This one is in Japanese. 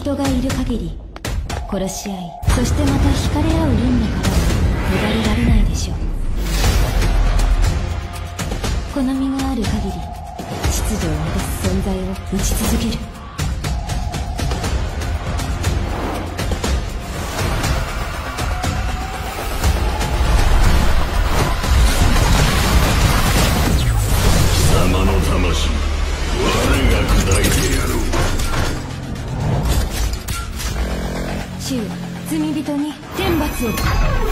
人がいる限り殺し合い、そしてまた惹かれ合う輪廻からは逃れられないでしょう。好みがある限り秩序を乱す存在を打ち続ける。 貴様の魂、我が砕いてやろう。 主、罪人に天罰を。